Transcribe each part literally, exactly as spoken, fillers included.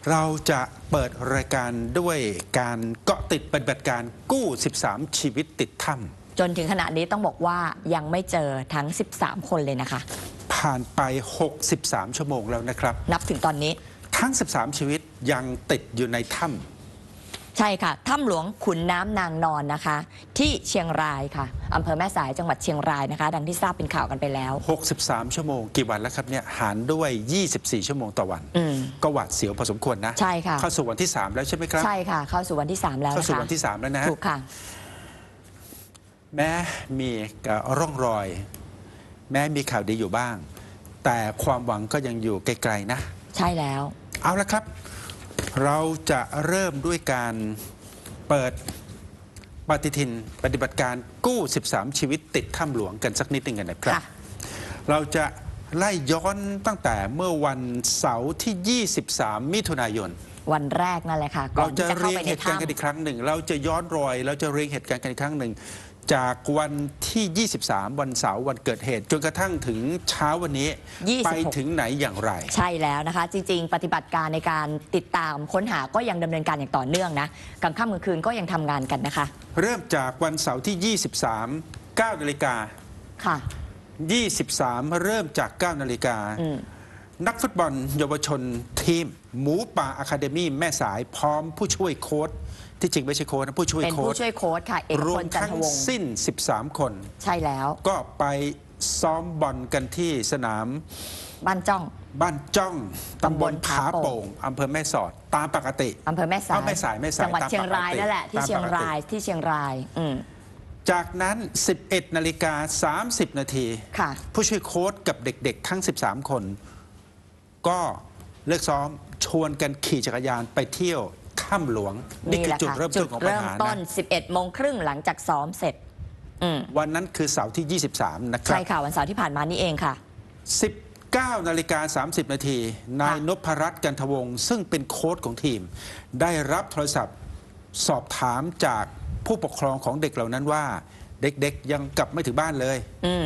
เราจะเปิดรายการด้วยการเกาะติดปฏิบัติการกู้สิบสามชีวิตติดถ้ำจนถึงขณะนี้ต้องบอกว่ายังไม่เจอทั้งสิบสามคนเลยนะคะผ่านไปหกสิบสามชั่วโมงแล้วนะครับนับถึงตอนนี้ทั้งสิบสามชีวิตยังติดอยู่ในถ้ำใช่ค่ะถ้ำหลวงขุนน้ำนางนอนนะคะที่เชียงรายค่ะอำเภอแม่สายจังหวัดเชียงรายนะคะดังที่ทราบเป็นข่าวกันไปแล้วหกสิบสามชั่วโมงกี่วันแล้วครับเนี่ยหารด้วยยี่สิบสี่ชั่วโมงต่อวันก็หวาดเสียวพอสมควรนะใช่ค่ะเข้าสู่วันที่สามแล้วใช่ไหมครับใช่ค่ะเข้าสู่วันที่สามแล้วเข้าสู่วันที่สามแล้วนะถูกค่ะแม้มีร่องรอยแม้มีข่าวดีอยู่บ้างแต่ความหวังก็ยังอยู่ไกลๆนะใช่แล้วเอาละครับเราจะเริ่มด้วยการเปิดปฏิทินปฏิบัติการกู้สิบสามชีวิตติดถ้ำหลวงกันสักนิดหนึ่งกันนะครับเราจะไล่ย้อนตั้งแต่เมื่อวันเสาร์ที่ยี่สิบสามมิถุนายนวันแรกนั่นแหละค่ะเราจะเรียงเหตุการณ์กันอีกครั้งหนึ่งเราจะย้อนรอยเราจะเรียงเหตุการณ์กันอีกครั้งหนึ่งจากวันที่ยี่สิบสามวันเสาร์วันเกิดเหตุจนกระทั่งถึงเช้าวันนี้ไปถึงไหนอย่างไรใช่แล้วนะคะจริงๆปฏิบัติการในการติดตามค้นหาก็ยังดำเนินการอย่างต่อเนื่องนะกลางค่ำกลางคืนก็ยังทำงานกันนะคะเริ่มจากวันเสาร์ที่ยี่สิบสาม เก้านาฬิกาค่ะยี่สิบสามเริ่มจากเก้านาฬิกานักฟุตบอลเยาวชนทีมหมูป่าอะคาเดมี่แม่สายพร้อมผู้ช่วยโค้ชที่จริงไม่ใช่โค้ชนะผู้ช่วยโค้ชเป็นผู้ช่วยโค้ชค่ะเอกพลจันทวงศ์รวมทั้งสิ้นสิบสามคนใช่แล้วก็ไปซ้อมบอลกันที่สนามบ้านจ้องบ้านจ้องตำบลผาโป่งอำเภอแม่สอดตามปกติอำเภอแม่สายแม่สายแม่สายจังหวัดเชียงรายนั่นแหละที่เชียงรายที่เชียงรายจากนั้น สิบเอ็ดนาฬิกาสามสิบนาทีผู้ช่วยโค้ชกับเด็กๆทั้งสิบสามคนก็เลิกซ้อมชวนกันขี่จักรยานไปเที่ยวถ้ำหลวงนี่คือจุดเริ่มต้นของปัญหานะเริ่มต้น สิบเอ็ดโมงครึ่งหลังจากซ้อมเสร็จวันนั้นคือเสาร์ที่ยี่สิบสามนะครับใช่ค่ะวันเสาร์ที่ผ่านมานี่เองค่ะสิบเก้านาฬิกาสามสิบนาทีนายนพรัตน์กันทวงศ์ซึ่งเป็นโค้ชของทีมได้รับโทรศัพท์สอบถามจากผู้ปกครองของเด็กเหล่านั้นว่าเด็กๆยังกลับไม่ถึงบ้านเลย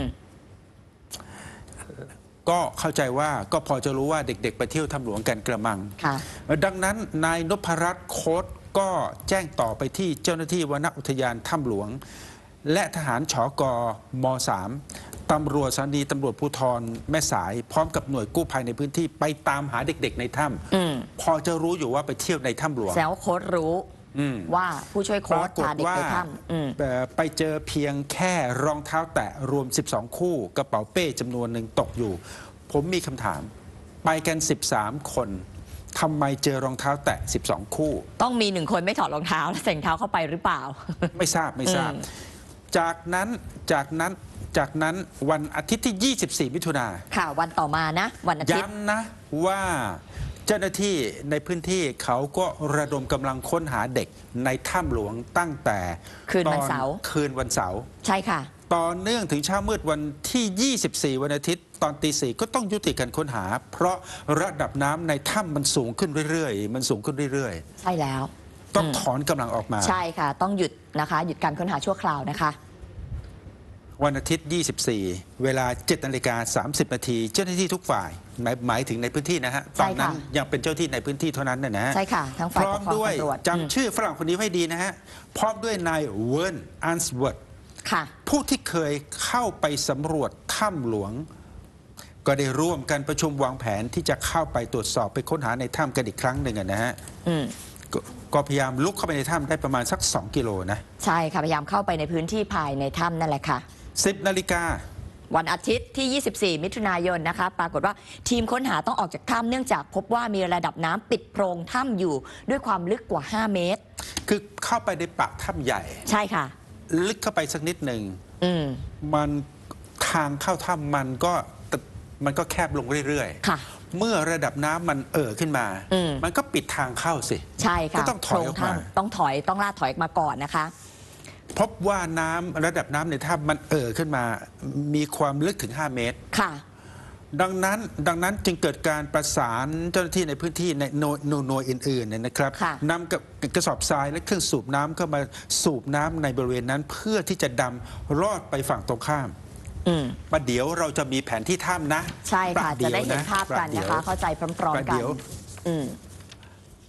ก็เข้าใจว่าก็พอจะรู้ว่าเด็กๆไปเที่ยวถ้ำหลวงกันกระมังดังนั้นนายนพรัตน์โค้ชก็แจ้งต่อไปที่เจ้าหน้าที่วนอุทยานถ้ำหลวงและทหารฉกม สาม ตำรวจสถานีตำรวจภูธรแม่สายพร้อมกับหน่วยกู้ภัยในพื้นที่ไปตามหาเด็กๆในถ้ำพอจะรู้อยู่ว่าไปเที่ยวในถ้ำหลวงแซวโค้ชรู้ว่าผู้ช่วยโค้ชพาเด็กไปถ้ำไปเจอเพียงแค่รองเท้าแตะรวมสิบสองคู่กระเป๋าเป้จำนวนหนึ่งตกอยู่ผมมีคำถามไปกันสิบสามคนทำไมเจอรองเท้าแตะสิบสองคู่ต้องมีหนึ่งคนไม่ถอดรองเท้าแล้วใส่รองเท้าเข้าไปหรือเปล่าไม่ทราบไม่ทราบจากนั้นจากนั้นจากนั้นวันอาทิตย์ที่ยี่สิบสี่มิถุนาค่ะวันต่อมานะวันอาทิตย์ย้ำนะว่าเจ้าหน้าที่ในพื้นที่เขาก็ระดมกำลังค้นหาเด็กในถ้ำหลวงตั้งแต่คืนวันเสาร์คืนวันเสาร์ใช่ค่ะต่อเนื่องถึงเช้ามืดวันที่ยี่สิบสี่วันอาทิตย์ตอนตีสี่ก็ต้องยุติการค้นหาเพราะระดับน้ำในถ้ำมันสูงขึ้นเรื่อยๆมันสูงขึ้นเรื่อยๆใช่แล้วต้องถอนกำลังออกมาใช่ค่ะต้องหยุดนะคะหยุดการค้นหาชั่วคราวนะคะวันอาทิตย์ยี่สิบสี่เวลาเจ็ดนาฬิกาสามสิบนาทีเจ้าหน้าที่ทุกฝ่ายหมายหมายถึงในพื้นที่นะฮะตอนนั้นยังเป็นเจ้าที่ในพื้นที่เท่านั้นนะฮะใช่ค่ะทั้งฝ่ายปกครองตำรวจพร้อมด้วยจำชื่อฝรั่งคนนี้ให้ดีนะฮะพร้อมด้วยนายเวิร์นอันสเวิร์ดผู้ที่เคยเข้าไปสำรวจถ้ำหลวงก็ได้ร่วมกันประชุมวางแผนที่จะเข้าไปตรวจสอบไปค้นหาในถ้ำกันอีกครั้งหนึ่งนะฮะก็พยายามลุกเข้าไปในถ้ำได้ประมาณสักสองกิโลนะใช่ค่ะพยายามเข้าไปในพื้นที่ภายในถ้ำนั่นแหละค่ะสิบนาฬิกาวันอาทิตย์ที่ยี่สิบสี่มิถุนายนนะคะปรากฏว่าทีมค้นหาต้องออกจากถ้ำเนื่องจากพบว่ามีระดับน้ำปิดโพรงถ้ำอยู่ด้วยความลึกกว่าห้าเมตรคือเข้าไปในปากถ้ำใหญ่ใช่ค่ะลึกเข้าไปสักนิดหนึ่งมันทางเข้าถ้ำมันก็มันก็แคบลงเรื่อยๆเมื่อระดับน้ำมันเอ่อขึ้นมามันก็ปิดทางเข้าสิใช่ค่ะก็ต้องถอยออกมาต้องถอยต้องลาดถอยมาก่อนนะคะพบว่าน้ำระดับน้ำในถ้ำมันเอ่อขึ้นมามีความลึกถึงห้าเมตรค่ะดังนั้นดังนั้นจึงเกิดการประสานเจ้าหน้าที่ในพื้นที่ในหน่วยหน่วยอื่นๆเนี่ยนะครับนำกับกระสอบทรายและเครื่องสูบน้ำเข้ามาสูบน้ำในบริเวณนั้นเพื่อที่จะดำรอดไปฝั่งตรงข้ามประเดี๋ยวเราจะมีแผนที่ถ้ำนะใช่ค่ะจะได้เห็นภาพกันนะคะเข้าใจพร้อมๆกัน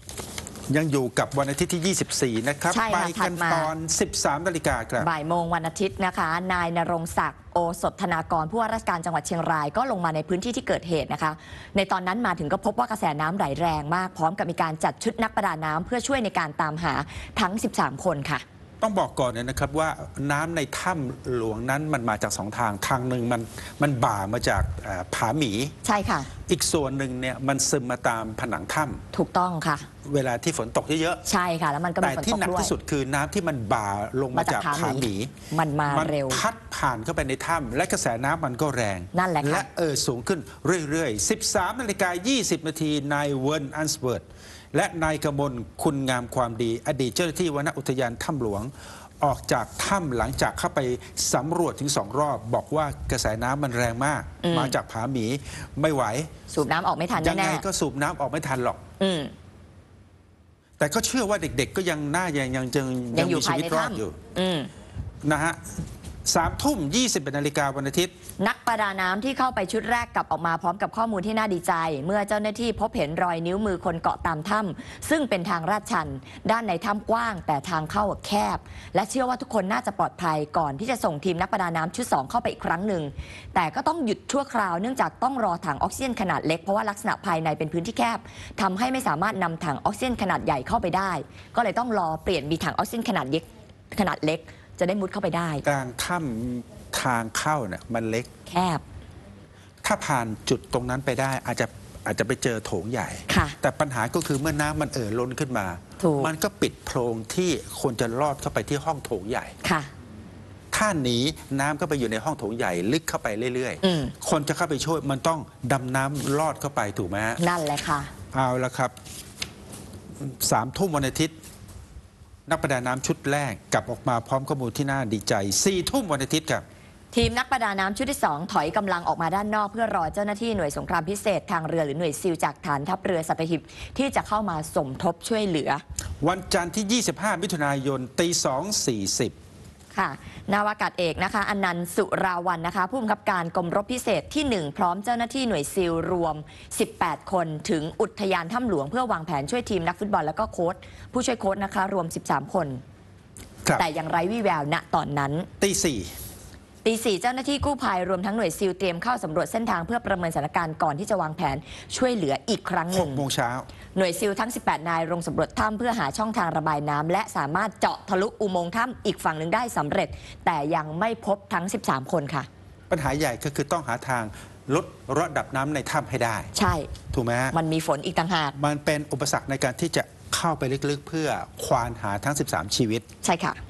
ยังอยู่กับวันอาทิตย์ที่ ยี่สิบสี่ นะครับใช่ไปค่ะกันถัดมาตอน สิบสาม นาฬิกาครับบ่ายโมงวันอาทิตย์นะคะ นายณรงค์ศักดิ์โอสถธนากรผู้ว่าราชการจังหวัดเชียงรายก็ลงมาในพื้นที่ที่เกิดเหตุนะคะ ในตอนนั้นมาถึงก็พบว่ากระแสน้ำไหลแรงมากพร้อมกับมีการจัดชุดนักประดาน้ำเพื่อช่วยในการตามหาทั้ง สิบสาม คนค่ะต้องบอกก่อนนะครับว่าน้ำในถ้ำหลวงนั้นมันมาจากสองทางทางหนึ่งมันมันบ่ามาจากเอ่อผาหมีใช่ค่ะอีกส่วนหนึ่งเนี่ยมันซึมมาตามผนังถ้ถูกต้องค่ะำเวลาที่ฝนตกเยอะใช่ค่ะ แล้วมันก็ๆมีแต่ฝนที่ตกหนักด้วยที่สุดคือน้ำที่มันบ่าลงมาจากผาหมีมันมาเร็วพัดผ่านเข้าไปในถ้ำและกระแสน้ำมันก็แรงนั่นแหละค่ะและเออสูงขึ้นเรื่อยๆ สิบสาม นาฬิกา ยี่สิบ นาทีนายเวิร์นอันสเวิร์ดและนายกมลคุณงามความดีอดีตเจ้าหน้าที่วนอุทยานถ้ำหลวง ออกจากถ้ำหลังจากเข้าไปสำรวจถึงสองรอบ บอกว่ากระแสน้ำมันแรงมากอืมมาจากผาหมีไม่ไหวสูบน้ำออกไม่ทันยังไงแน่ก็สูบน้ำออกไม่ทันหรอกๆอืมแต่ก็เชื่อว่าเด็กๆ ก็ยังน่ายังยังยังยังอยู่มีชีภายวิตในรอดอยู่ถ้ำอืมนะฮะสามทุ่มยี่สิบเอ็ดนาฬิกาวันอาทิตย์นักประดาน้ำที่เข้าไปชุดแรกกลับออกมาพร้อมกับข้อมูลที่น่าดีใจ เมื่อเจ้าหน้าที่พบเห็นรอยนิ้วมือคนเกาะตามถ้ำซึ่งเป็นทางลาดชัน ด้านในถ้ำกว้างแต่ทางเข้าแคบ และเชื่อว่าทุกคนน่าจะปลอดภัยก่อนที่จะส่งทีมนักประดาน้ำชุดสองเข้าไปอีกครั้งหนึ่งแต่ก็ต้องหยุดชั่วคราวเนื่องจากต้องรอถังออกซิเจนขนาดเล็กเพราะว่าลักษณะภายในเป็นพื้นที่แคบทำให้ไม่สามารถนำถังออกซิเจนขนาดใหญ่เข้าไปได้ ก็เลยต้องรอเปลี่ยนมีถังออกซิเจนขนาดเล็กขนาดเล็กจะได้มุดเข้าไปได้กลางถ้ำทางเข้าเนี่ยมันเล็กแคบถ้าผ่านจุดตรงนั้นไปได้อาจจะอาจจะไปเจอโถงใหญ่ค่ะแต่ปัญหาก็คือเมื่อน้ำมันเอ่อล้นขึ้นมาถูกมันก็ปิดโพรงที่คนจะลอดเข้าไปที่ห้องโถงใหญ่ค่ะถ้าหนีน้ำก็ไปอยู่ในห้องโถงใหญ่ลึกเข้าไปเรื่อยอืมๆ คนจะเข้าไปช่วยมันต้องดำน้ำลอดเข้าไปถูกไหมฮะนั่นแหละค่ะเอาละครับสามทุ่มวันอาทิตย์ นักประดาน้ำชุดแรกกลับออกมาพร้อมข้อมูลที่น่าดีใจสี่ทุ่มวันอาทิตย์ครับทีมนักประดาน้ำชุดที่สองถอยกำลังออกมาด้านนอกเพื่อรอเจ้าหน้าที่หน่วยสงครามพิเศษทางเรือหรือหน่วยซิลจากฐานทัพเรือสัตหิบที่จะเข้ามาสมทบช่วยเหลือวันจันทร์ที่ ยี่สิบห้า มิถุนายนตีสองสี่สิบค่ะ นาวากาศเอกนะคะอนันต์สุราวันนะคะผู้บังคับการกรมรบพิเศษที่หนึ่งพร้อมเจ้าหน้าที่หน่วยซิลรวมสิบแปดคนถึงอุทยานถ้ำหลวงเพื่อวางแผนช่วยทีมนักฟุตบอลแล้วก็โค้ชผู้ช่วยโค้ชนะคะรวมสิบสามคนครับแต่ยังไร้วี่แววณตอนนั้นตีสี่ตีสี่เจ้าหน้าที่กู้ภัยรวมทั้งหน่วยซิลเตรียมเข้าสำรวจเส้นทางเพื่อประเมินสถานการณ์ก่อนที่จะวางแผนช่วยเหลืออีกครั้งหหนึ่กงโมงเช้าหน่วยซิลทั้ง สิบแปด นายลงสำรวจถ้ำเพื่อหาช่องทางระบายน้ำและสามารถเจาะทะลุอุโมงค์ถ้ำอีกฝั่งหนึ่งได้สำเร็จ แต่ยังไม่พบทั้ง สิบสาม คนค่ะปัญหาใหญ่ก็คือต้องหาทางลดระดับน้ำในถ้ำให้ได้ใช่ถูกไหมฮะมันมีฝนอีกต่างหากมันเป็นอุปสรรคในการที่จะเข้าไปลึกๆ เพื่อควานหาทั้ง สิบสาม ชีวิตใช่ค่ะ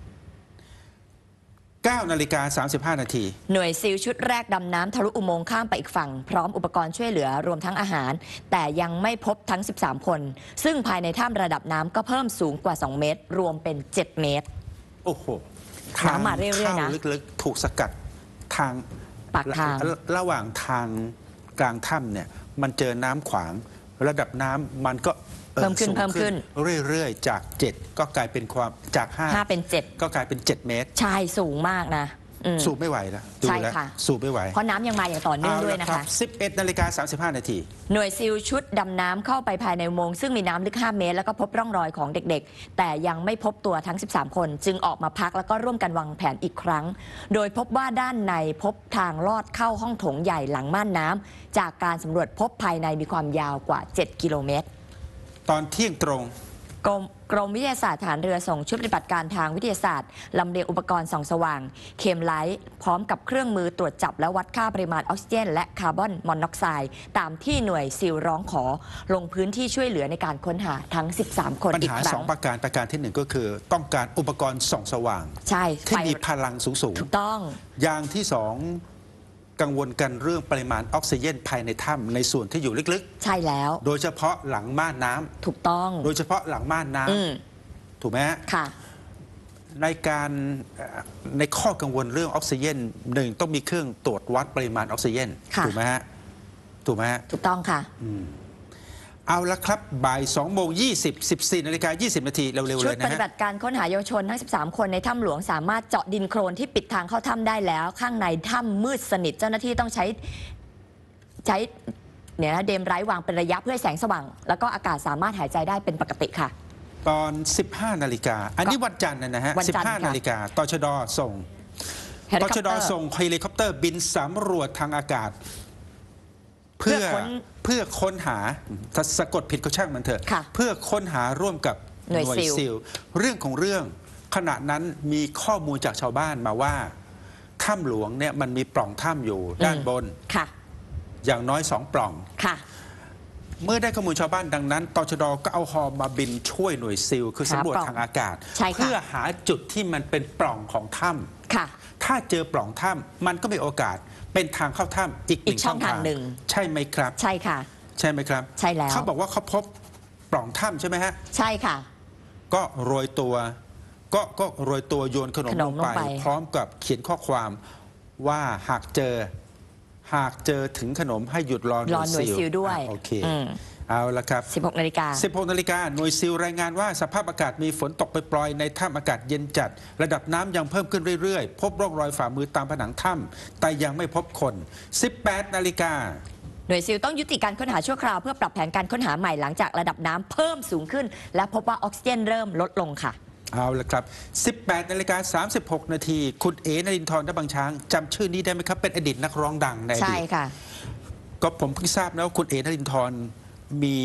เก้า นาฬิกา สามสิบห้า นาทีหน่วยซิลชุดแรกดำน้ำทะลุอุโมงค์ข้ามไปอีกฝั่งพร้อมอุปกรณ์ช่วยเหลือรวมทั้งอาหาร แต่ยังไม่พบทั้ง สิบสาม คน ซึ่งภายในถ้ำระดับน้ำก็เพิ่มสูงกว่า สอง เมตร รวมเป็น เจ็ด เมตรโอ้โหน้ำมาเรื่อยๆนะทางเข้าลึกๆ ถูกสกัดทางปากทางระระหว่างทางกลางถ้ำเนี่ยมันเจอน้ำขวาง ระดับน้ำมันก็อ่อเพิ่มขึ้นสูงเพิ่มขึ้นเรื่อยๆ จาก เจ็ด ก็กลายเป็นความจากห้าห้าเป็นเจ็ดก็กลายเป็น เจ็ด เมตรใช่สูงมากนะอืมสูบไม่ไหวแล้วดูใช่แล้วค่ะสูบไม่ไหวเพราะน้ำยังมาอย่างต่อเนื่องด้วยนะเอาลคะรับสิบเอ็ด นาฬิกา สามสิบห้า นาทีหน่วยซิลชุดดำน้ำเข้าไปภายในอุโมงค์ซึ่งมีน้ำลึก ห้า เมตร แล้วก็พบร่องรอยของเด็กๆ แต่ยังไม่พบตัวทั้ง สิบสาม คน จึงออกมาพักแล้วก็ร่วมกันวางแผนอีกครั้ง โดยพบว่าด้านในพบทางลอดเข้าห้องโถงใหญ่หลังม่านน้ำจากการสำรวจพบภายในมีความยาวกว่า เจ็ด กิโลเมตรตอนเที่ยงตรงกรมกรมวิทยาศาสตร์ฐานเรือส่งชุดปฏิบัติการทางวิทยาศาสตร์ลำเลียงอุปกรณ์ส่องสว่างเคมไลท์พร้อมกับเครื่องมือตรวจจับและวัดค่าปริมาณออกซิเจนและคาร์บอนมอนอกไซด์ตามที่หน่วยซิลร้องขอลงพื้นที่ช่วยเหลือในการค้นหาทั้ง สิบสาม คนปัญอีกหาครั้สอง งประการประการที่หนึ่งก็คือ ต้องการอุปกรณ์ส่องสว่างใช่ที่ไฟมีพลังสูงสูงถูกต้องอย่างที่สองกังวลกันเรื่องปริมาณออกซิเจนภายในถ้ำในส่วนที่อยู่ลึกใช่แล้วๆ โดยเฉพาะหลังม่านน้ำถูกต้องโดยเฉพาะหลังม่านน้อืมำถูกไหมฮะค่ะในการเอ่อในข้อกังวลเรื่องออกซิเจนหนึ่งต้องมีเครื่องตรวจวัดปริมาณออกซิเจนค่ะถูกไหมฮะถูกไหมฮะถูกต้องค่ะเอาละครับบ่ายสองโมงยี่สิบ สิบสี่ นาฬิกา ยี่สิบ นาทีเร็วๆชุเลดยปนะฏิฮะบัติการค้นหาเยาวชนทั้ง สิบสาม คนในถ้ำหลวงสามารถเจาะดินโคลนที่ปิดทางเข้าถ้ำได้แล้ว ข้างในถ้ำมืดสนิทเจ้าหน้าที่ต้องใช้ใช้เนี่ยนะเดมไร้วางเป็นระยะเพื่อให้แสงสว่างแล้วก็อากาศสามารถหายใจได้เป็นปกติค่ะตอน สิบห้า นาฬิกาอันนี้วันจันทร์นะฮะวันจันทร์สิบห้า นาฬิกาตชดส่งเฮลิตคอชปเตดอร์ส่งเฮลิคอปเตอร์บินสำรวจทางอากาศ เพื่อเพื่อค้นเพื่อค้นหาถ้าสะกดผิดก็ช่างมันเถอะค่ะเพื่อค้นหาร่วมกับหน่วยซิลซิลเรื่องของเรื่องขณะนั้นมีข้อมูลจากชาวบ้านมาว่าถ้ำหลวงเนี่ยมันมีปล่องถ้ำอยู่ด้านบนค่ะอย่างน้อยสองปล่องค่ะเมื่อได้ข้อมูลชาวบ้านดังนั้นตชดก็เอาฮอมาบินช่วยหน่วยซิลคือสำรวจหาปล่องทางอากาศใช่ค่ะเพื่อหาจุดที่มันเป็นปล่องของถ้ำค่ะถ้าเจอปล่องถ้ำมันก็มีโอกาสเป็นทางเข้าถ้ำอีกหอีนึ่กงช่องทางหนึ่งใช่ไหมครับใช่ค่ะใช่ไหมครับใช่แล้วเขาบอกว่าเขาพบปล่องถ้ำใช่ไหมฮะใช่ค่ะก็โรยตัว ก็ก็โรยตัวโยนขนมขนลมงลงไปไปพร้อมกับเขียนข้อความว่าหากเจอหากเจอถึงขนมให้หยุดรอหรน่อวยหน่วยซิซิลลด้วยอ่ะโอเคอืมเอาละครับสิบหกนาฬิกาสิบหกนาฬิกาหน่วยซิลรายงานว่าสภาพอากาศมีฝนตกปล่อยๆในถ้ำอากาศเย็นจัด ระดับน้ำยังเพิ่มขึ้นเรื่อยๆ พบร่องรอยฝ่ามือตามผนังถ้ำแต่ยังไม่พบคน สิบแปดนาฬิกาหน่วยซิลต้องยุติการค้นหาชั่วคราวเพื่อปรับแผนการค้นหาใหม่หลังจากระดับน้ำเพิ่มสูงขึ้น และพบว่าออกซิเจนเริ่มลดลงค่ะเอาละครับ สิบแปดนาฬิกาสามสิบหกนาทีคุณเอ๋นรินทร์ณบางช้างจำชื่อนี้ได้ไหมครับ เป็นอดีตนักร้องดังในอใช่ดีตค่ะก็ผมเพิ่งทราบนะว่าคุณเอ๋นรินทร์มี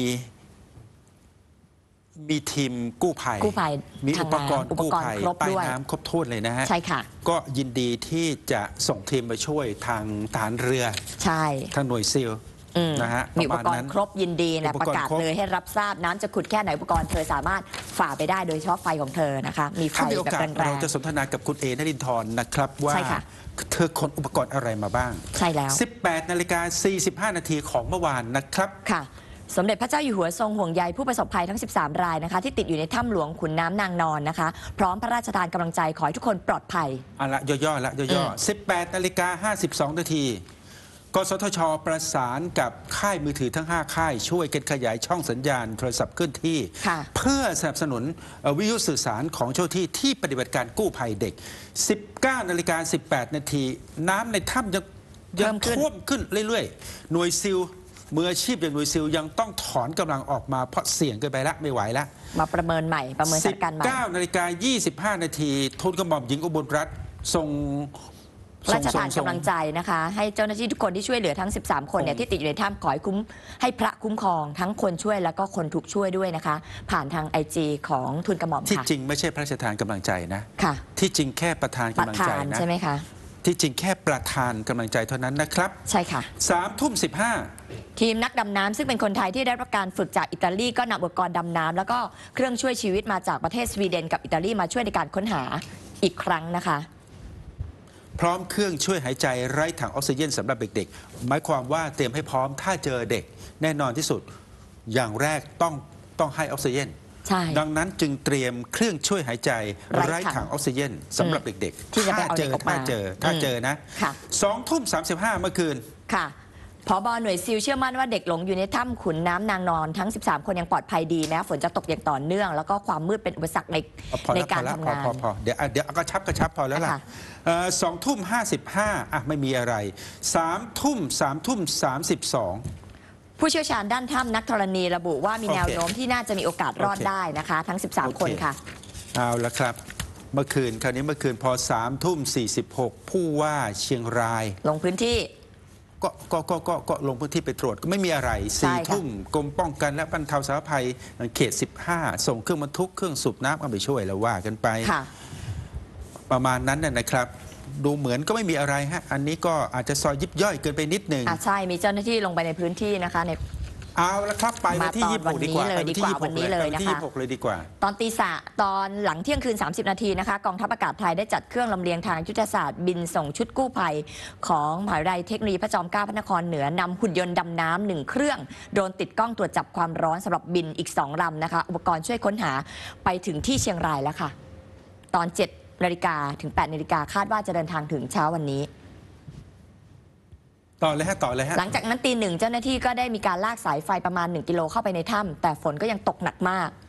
มีทีมกู้ภัยกู้ภัยมีอุปกรณ์ทางน้ำอุปกู้กรณ์ภัยครบใต้ด้วยน้ำครบถ้วนเลยนะฮะใช่ค่ะก็ยินดีที่จะส่งทีมมาช่วยทางฐานเรือใช่ทางหน่วยซิลอืมนะฮะมีอุปกรประมาณนั้ณ์นครบยินดีนะอุปประ กรณ์กาศครบเลยให้รับทราบน้ำจะขุดแค่ไหนอุปกรณ์เธอสามารถฝ่าไปได้โดยเฉพาะไฟของเธอนะคะ มีไฟถ้ามีโอแบบกาสแรเรางจะสนทนากับคุณเอ๋นรินทร์นะครับว่าใช่ค่ะเธอขนอุปกรณ์อะไรมาบ้างๆใช่แล้วสิบแปดนาฬิกาสี่สิบห้านาทีของเมื่อวานนะครับค่ะ สมเด็จพระเจ้าอยู่หัวทรงห่วงใยผู้ประสบภัยทั้ง สิบสาม รายนะคะที่ติดอยู่ในถ้ำหลวงขุนน้ำนางนอนนะคะ พร้อมพระราชทานกำลังใจขอให้ทุกคนปลอดภัยเอาละย่อๆละย่ออืมๆสิบแปดนาฬิกาห้าสิบสองนาทีกสทช ประสานกับค่ายมือถือทั้ง ห้า ค่าย ช่วยกันขยายช่องสัญญาณโทรศัพท์เคลื่อนที่ค่ะเพื่อสนับสนุนเอ่อวิทยุสื่อสารของเจ้าหน้าที่ที่ปฏิบัติการกู้ภัยเด็ก สิบเก้านาฬิกาสิบแปดนาทีน้ำในถ้ำยังยังเพิ่มขึ้นท่วมขึ้นเรื่อยๆ หน่วยซิลมืออาชีพอย่างหน่วยซิลยังต้องถอนกำลังออกมาเพราะเสี่ยงเกินไปละไม่ไหวละมาประเมินใหม่ประเมินสถานการณ์ใหม่สิบเก้านาฬิกายี่สิบห้านาทีทูลกระหม่อมหญิงอุบลรัตน์ทรงราชทานส่งกำลังใจนะคะ ให้เจ้าหน้าที่ทุกคนที่ช่วยเหลือทั้ง สิบสาม คนเนี่ยส่งที่ติดอยู่ในถ้ำขอให้คุ้มให้พระคุ้มครองทั้งคนช่วยแล้วก็คนถูกช่วยด้วยนะคะ ผ่านทางไอจีของทุนกระหม่อมที่ค่ะจริงไม่ใช่พระราชทานกำลังใจนะค่ะที่จริงแค่ประธานประกำลังธาใจนนะใช่ไหมคะที่จริงแค่ประธานกำลังใจเท่านั้นนะครับใช่ค่ะสามทุ่มสิบห้าทีมนักดำน้ำซึ่งเป็นคนไทยที่ได้รับการฝึกจากอิตาลีก็นำอุปกรณ์ดำน้ำแล้วก็เครื่องช่วยชีวิตมาจากประเทศสวีเดนกับอิตาลีมาช่วยในการค้นหาอีกครั้งนะคะพร้อมเครื่องช่วยหายใจไร้ถังออกซิเจนสำหรับเด็กๆ หมายความว่าเตรียมให้พร้อมถ้าเจอเด็กแน่นอนที่สุด อย่างแรกต้องต้องให้ออกซิเจนใช่ดังนั้นจึงเตรียมเครื่องช่วยหายใจไร้ไร้ถัถังงออกซิเจนสำหรับเด็กๆที่จะไปถ้าเอาเจเด็กอออกมาถ้าเจอถ้าอืมเจอนะค่ะสองทุ่มสามสิบห้าเมื่อคืนค่ะผบหน่วยซิลเชื่อมั่นว่าเด็กหลงอยู่ในถ้ำขุนน้ำนางนอนทั้ง สิบสาม คนยังปลอดภัยดีแม้ฝนจะตกอย่างต่อเนื่อง แล้วก็ความมืดเป็นอุปสรรคในพอในแล้วพกาอรแล้วทำพองานพอพอเดี๋ยวอ่ะเดี๋ยวเอากระชับกระชับพอแล้วล่ะค่ะเอ่อสองทุ่มห้าสิบห้าอ่ะไม่มีอะไรสามทุ่มสามทุ่มสามสิบสองผู้เชี่ยวชาญด้านถ้ำนักธรณีระบุว่ามีโอเคแนวโน้มที่น่าจะมีโอกาสรอดโอเคได้นะคะ ทั้ง สิบสามโอเคคนค่ะเอาละครับ เมื่อคืนคราวนี้เมื่อคืนพอสามทุ่มสี่สิบหกผู้ว่าเชียงรายลงพื้นที่ก็ก็ก็ก็ก็ลงพื้นที่ไปตรวจก็ไม่มีอะไรใช่สี่ค่ะทุ่มกรมป้องกันและบรรเทาสาธารณภัยเขตสิบห้าส่งเครื่องบรรทุกเครื่องสูบน้ำเอาไปช่วยแล้วว่ากันไปค่ะประมาณนั้นน่ะนะครับ ดูเหมือนก็ไม่มีอะไรฮะอันนี้ก็อาจจะซอยยิบย่อยเกินไปนิดหนึ่งอ่ะใช่มีเจ้าหน้าที่ลงไปในพื้นที่นะคะในเอาละครับไปวันที่มาตอนยี่สิบหกดีกว่าวันนี้เลยไปดีกว่าวันนี้เลยไปนะคะที่ยี่สิบหกเลยดีกว่าตอนตีสะตอนหลังเที่ยงคืน สามสิบ นาทีนะคะกองทัพอากาศไทยได้จัดเครื่องลำเลียงทางยุทธศาสตร์บินส่งชุดกู้ภัย ของมหาวิทยาลัยเทคโนโลยีพระจอมเกล้าพระนครเหนือนำหุ่นยนต์ดำน้ำหนึ่งเครื่องโดรนติดกล้องตรวจจับความร้อนสำหรับบินอีกสองลำนะคะอุปกรณ์ช่วยค้นหาไปถึงที่เชียงรายแล้วค่ะ ตอน เจ็ด นาฬิกาถึง แปด นาฬิกาคาดว่าจะเดินทางถึงเช้าวันนี้ต่อเลยฮะต่อเลยฮะหลังจากนั้นตีหนึ่งเจ้าหน้าที่ก็ได้มีการลากสายไฟประมาณหนึ่งกิโลเข้าไปในถ้ำแต่ฝนก็ยังตกหนักมาก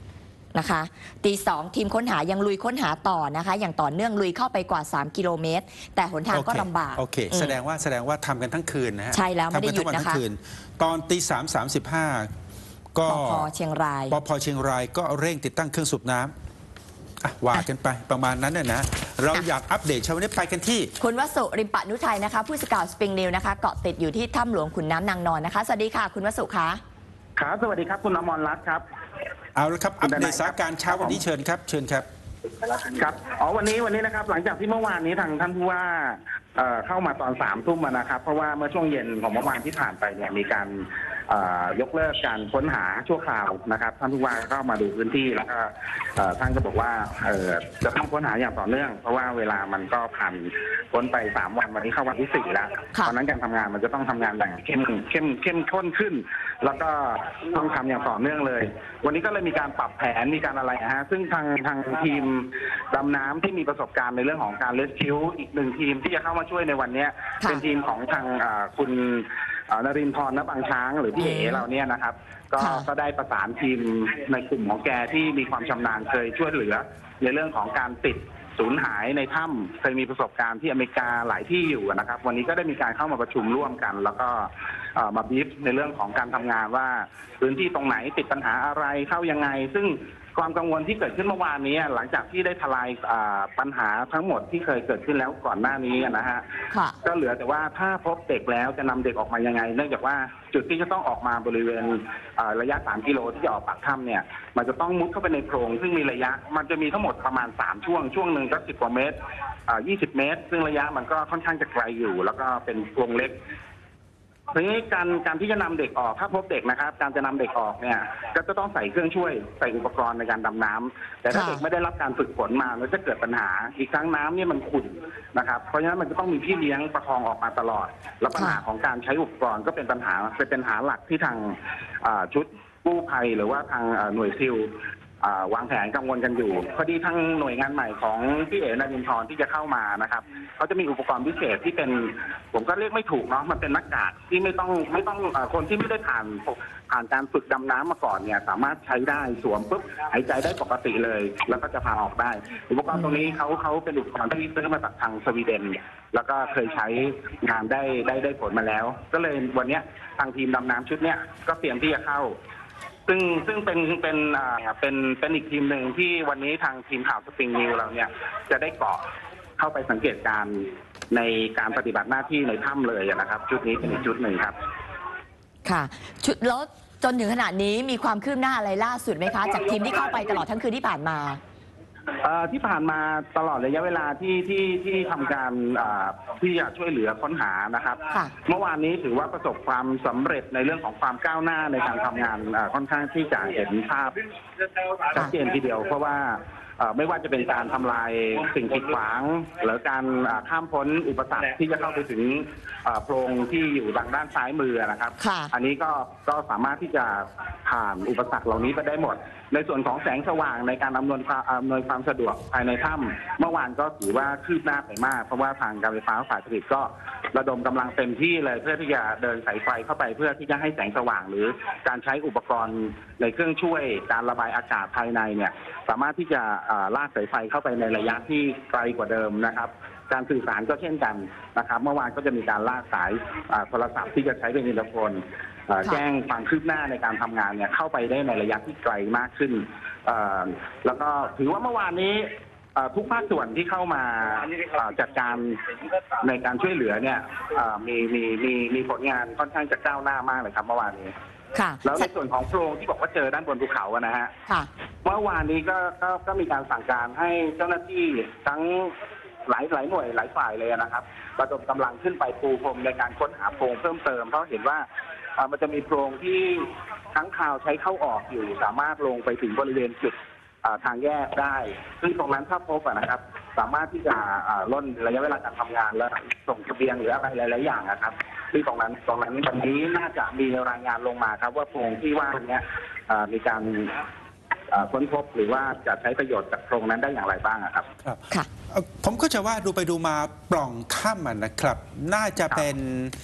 นะคะตีสองทีมค้นหายังลุยค้นหาต่อนะคะอย่างต่อเนื่องลุยเข้าไปกว่า สาม กิโลเมตร แต่หนทางก็ลำบากโอเคแสดงว่าแสดงว่าทำกันทั้งคืนนะฮะใช่แล้วไม่ได้หยุดนะคะทำกัทั้งวัทั้งคืนตอนตีสามสามสิบห้าก็ปพเชียงรายปพเชียงรายก็เร่งติดตั้งเครื่องสูบน้ำอ่ะว่ากันไปประมาณนั้นน่ะนะเราอยากอัปเดตเช้าวันนี้ไปกันที่คุณวสุริมปนุชัยนะคะผู้สื่อข่าวสปริงนิวนะคะเกาะติดอยู่ที่ถ้ำหลวงขุนน้ำนางนอนนะคะสวัสดีค่ะคุณวสุคะครับสวัสดีครับคุณอมรรัตน์ครับเอาละครับอัปเดตสถานการณ์เช้าวันนี้เชิญครับเชิญครับครับอ๋อวันนี้วันนี้นะครับหลังจากที่เมื่อวานนี้ทางท่านผู้ว่าเอ่อเข้ามาตอนสามทุ่มนะครับเพราะว่าเมื่อช่วงเย็นของเมื่อวานที่ผ่านไปเนี่ยมีการเอ่อยกเลิกการค้นหาชั่วคราวนะครับท่านผู้ว่าก็มาดูพื้นที่แล้วก็เอ่อท่านก็บอกว่าเอ่อจะต้องค้นหาอย่างต่อเนื่องเพราะว่าเวลามันก็ผ่านพ้นไปสามวันวันนี้เข้าวันที่สี่แล้วเพราะนั้นการทำงานมันจะต้องทำงานอย่างเข้มเข้มเข้มข้นขึ้นแล้วก็ต้องทำอย่างต่อเนื่องเลยวันนี้ก็เลยมีการปรับแผนมีการอะไรฮะซึ่งทางทางทีมดำน้ำที่มีประสบการณ์ในเรื่องของการเลสคิวอีกหนึ่งทีมที่จะเข้ามาช่วยในวันนี้เป็นทีมของทางคุณนรินทร์ณบางช้างหรือพี่เอ๋เราเนี่ยนะครับก็ก็ได้ประสานทีมในกลุ่มของแกที่มีความชำนาญเคยช่วยเหลือในเรื่องของการติดสูญหายในถ้ำเคยมีประสบการณ์ที่อเมริกาหลายที่อยู่นะครับวันนี้ก็ได้มีการเข้ามาประชุมร่วมกันแล้วก็มาบีฟในเรื่องของการทำงานว่าพื้นที่ตรงไหนติดปัญหาอะไรเข้ายังไงซึ่งความกังวลที่เกิดขึ้นเมื่อวานนี้หลังจากที่ได้ทลายปัญหาทั้งหมดที่เคยเกิดขึ้นแล้วก่อนหน้านี้นะฮะก็เหลือแต่ว่าถ้าพบเด็กแล้วจะนำเด็กออกมายังไงเนื่องจากว่าจุดที่จะต้องออกมาบริเวณระยะสามกิโลที่จะออกปากถ้ำเนี่ยมันจะต้องมุดเข้าไปในโพรงซึ่งมีระยะมันจะมีทั้งหมดประมาณสามช่วงช่วงหนึ่งก็สิบกว่าเมตรยี่สิบเมตรซึ่งระยะมันก็ค่อนข้างจะไกลอยู่แล้วก็เป็นโพรงเล็กทีนี้การการที่จะนำเด็กออกถ้าพบเด็กนะครับการจะนำเด็กออกเนี่ยก็จะต้องใส่เครื่องช่วยใส่อุปกรณ์ในการดำน้ำแต่ถ้าเด็กไม่ได้รับการฝึกฝนมาแล้วจะเกิดปัญหาอีกครั้งน้ำเนี่ยมันขุ่นนะครับเพราะฉะนั้นมันจะต้องมีพี่เลี้ยงประคองออกมาตลอดแล้วปัญหาของการใช้อุปกรณ์ก็เป็นปัญหาเป็นปัญหาหลักที่ทางชุดกู้ภัยหรือว่าทางหน่วยซิลวางแผนกังวลกันอยู่พอดีทางหน่วยงานใหม่ของพี่เอ๋นรินทร์ที่จะเข้ามานะครับเขาจะมีอุปกรณ์พิเศษที่เป็นผมก็เรียกไม่ถูกเนาะมันเป็นหน้ากากที่ไม่ต้องไม่ต้องคนที่ไม่ได้ผ่านผ่านการฝึกดำน้ำมาก่อนเนี่ยสามารถใช้ได้สวมปุ๊บหายใจได้ปกติเลยแล้วก็จะพาออกได้อุปกรณ์ตรงนี้เขาเขาเป็นอุปกรณ์ที่ซื้อมาจากทางสวีเดนแล้วก็เคยใช้งานได้ได้ได้ผลมาแล้วก็เลยวันนี้ทางทีมดำน้ำชุดเนี้ยก็เตรียมที่จะเข้าซึ่งซึ่งเป็นเป็นอ่าเป็นเป็นอีกทีมหนึ่งที่วันนี้ทางทีมข่าวสปริงนิวเราเนี่ยจะได้เกาะเข้าไปสังเกตการในการปฏิบัติหน้าที่ในถ้ำเลยนะครับชุดนี้เป็นอีกชุดหนึ่งครับค่ะชุดแล้วจนถึงขณะนี้มีความคืบหน้าอะไรล่าสุดไหมคะจากทีมที่เข้าไปตลอดทั้งคืนที่ผ่านมาที่ผ่านมาตลอดระยะเวลาที่ที่ที่ทำการที่จะช่วยเหลือค้นหานะครับเมื่อวานนี้ถือว่าประสบความสำเร็จในเรื่องของความก้าวหน้าในการทำงานค่อนข้างที่จะเห็นภาพชัดเจนทีเดียวเพราะว่าไม่ว่าจะเป็นการทำลายสิ่งกีดขวางหรือการข้ามพ้นอุปสรรคที่จะเข้าไปถึงโพรงที่อยู่ทางด้านซ้ายมือนะครับอันนี้ก็ก็สามารถที่จะผ่านอุปสรรคเหล่านี้ไปได้หมดในส่วนของแสงสว่างในการอำนวยความอำนวยความสะดวกภายในถ้ำเมื่อวานก็ถือว่าคืบหน้าไปมากเพราะว่าทางการไฟฟ้าฝ่ายผลิตก็ระดมกำลังเต็มที่เลยเพื่อที่จะเดินสายไฟเข้าไปเพื่อที่จะให้แสงสว่างหรือการใช้อุปกรณ์ในเครื่องช่วยการระบายอากาศภายในเนี่ยสามารถที่จะลากสายไฟเข้าไปในระยะที่ไกลกว่าเดิมนะครับการสื่อสารก็เช่นกันนะครับเมื่อวานก็จะมีการลากสายโทรศัพท์ที่จะใช้เป็นอินเทอร์โฟนแจ้งความคืบหน้าในการทำงานเนี่ยเข้าไปได้ในระยะที่ไกลมากขึ้นแล้วก็ถือว่าเมื่อวานนี้ทุกภาคส่วนที่เข้ามาจัดการในการช่วยเหลือเนี่ยมีมีมีมีผลงานค่อนข้างจะก้าวหน้ามากเลยครับเมื่อวานนี้แล้วในส่วนของโพรงที่บอกว่าเจอด้านบนภูเขาอะนะฮะเมื่อวานนี้ก็ก็ก็มีการสั่งการให้เจ้าหน้าที่ทั้งหลายหลายหน่วยหลายฝ่ายเลยนะครับระดมกำลังขึ้นไปปูพรมในการค้นหาโพรงเพิ่มเติมเพราะเห็นว่ามันจะมีโพรงที่ค้างคาวใช้เข้าออกอยู่สามารถลงไปถึงบริเวณจุดทางแยกได้ซึ่งตรงนั้นถ้าพบนะครับสามารถที่จะล่นระยะเวลาการทำงานและส่งเสบียงหรืออะไรหลายๆอย่างนะครับซึ่งตรงนั้นตรงนั้นวันนี้น่าจะมีรายงานลงมาครับว่าโพรงที่ว่านี้มีการค้นพบหรือว่าจะใช้ประโยชน์จากโพรงนั้นได้อย่างไรบ้างครับครับผมก็จะว่าดูไปดูมาปล่องถ้ำนะครับน่าจะเป็น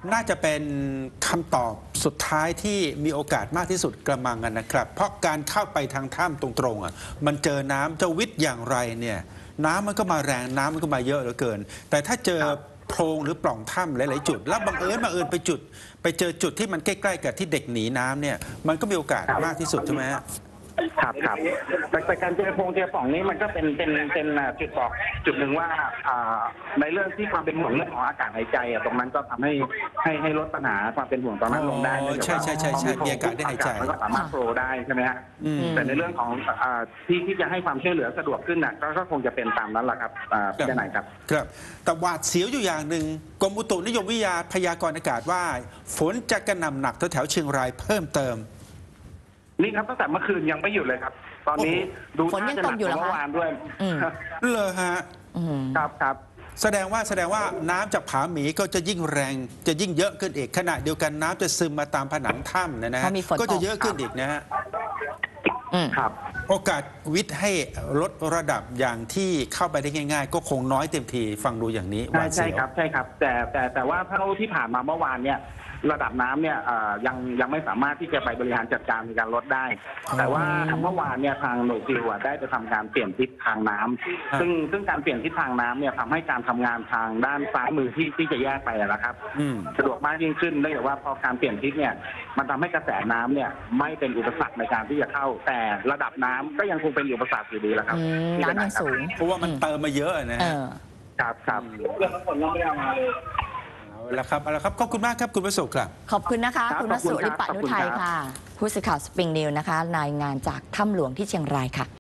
น่าจะเป็นคำตอบสุดท้ายที่มีโอกาสมากที่สุดกระมังกันนะครับ เพราะการเข้าไปทางถ้ำตรงๆอ่ะมันเจอน้ำจะวิทย์อย่างไรเนี่ยน้ำมันก็มาแรงน้ำมันก็มาเยอะเหลือเกิน แต่ถ้าเจอโพรงหรือปล่องถ้ำหลายๆจุด แล้วบังเอิญบังเอิญไปจุด ไปเจอจุดที่มันใกล้ๆกับที่เด็กหนีน้ำเนี่ยมันก็มีโอกาสมากที่สุดใช่ไหมฮะครับครับแต่แต่การเจอโพรงเจอปล่องนี้มันก็เป็นเป็นเป็นอ่าจุดบอกจุดหนึ่งว่าอ่าในเรื่องที่ความเป็นห่วงเรื่องของอากาศหายใจอ่ะตรงนั้นก็ทำให้ให้ให้ลดปัญหาความเป็นห่วงตรงนั้นลงได้อ๋อใช่ใช่ใช่ใช่มีอากาศได้หายใจมันก็สามารถโฟลว์ได้ใช่ไหมฮะอืมแต่ในเรื่องของอ่าที่ที่จะให้ความช่วยเหลือสะดวกขึ้นน่ะก็ก็คงจะเป็นตามนั้นแหละครับอ่าพี่นายครับครับแต่หวาดเสียวอยู่อย่างหนึ่งกรมอุตุนิยมวิทยาพยากรณ์อากาศว่า ฝนจะกระหน่ำหนักแถวๆเชียงรายเพิ่มเติมนี่ครับตั้งแต่เมื่อคืนยังไม่หยุดเลยครับ ตอนนี้ดูฝนยังตกอยู่เหรอคะเมื่อวานด้วยอืมเลอฮะอืมครับครับแสดงว่าแสดงว่าน้ำจากผาหมีก็จะยิ่งแรงจะยิ่งเยอะขึ้นอีกขณะเดียวกันน้ำจะซึมมาตามผนังถ้ำนะนะเพราะมีฝนตกก็จะเยอะขึ้นอีกนะฮะอืมครับโอกาสวิทย์ให้ลดระดับอย่างที่เข้าไปได้ง่าย ๆ ก็คงน้อยเต็มทีฟังดูอย่างนี้หใช่วาดเสีใช่ยวครับใช่ครับ แต่แต่แต่ว่าเท่าที่ผ่านมาเมื่อวานเนี่ยระดับน้ำเนี่ยเอ่อยังยังไม่สามารถที่จะไปบริหารจัดการในการลดได้ แต่ว่าเมื่อวานเนี่ยทางหน่วยซิลอะได้ไปทำการเปลี่ยนทิศทางน้ำซึ่งซึ่งการเปลี่ยนทิศทางน้ำเนี่ยทำให้การทำงานทางด้านซ้ายมือที่ที่จะแยกไปอะนะครับอืมสะดวกมากยิ่งขึ้นเนื่องจากว่าพอการเปลี่ยนทิศเนี่ยมันทำให้กระแสน้ำเนี่ยไม่เป็นอุปสรรคในการที่จะเข้า แต่ระดับน้ำก็ยังคงเป็นอุปสรรคอยู่ดีแหละครับอืมที่น้ำยังสูงเพราะว่ามันเติมมาเยอะนะเอฮะอครับครับเรื่องฝนยังไม่ได้มาเลยเอาละครับเอาละครับขอบคุณมากครับคุณประสบครับขอบคุณนะคะครับคุณวสุขอบคุณครับริปะนุไทยขอบคุณครับค่ะ ผู้สื่อข่าวสปริงนิวนะคะรายงานจากถ้ำหลวงที่เชียงรายค่ะ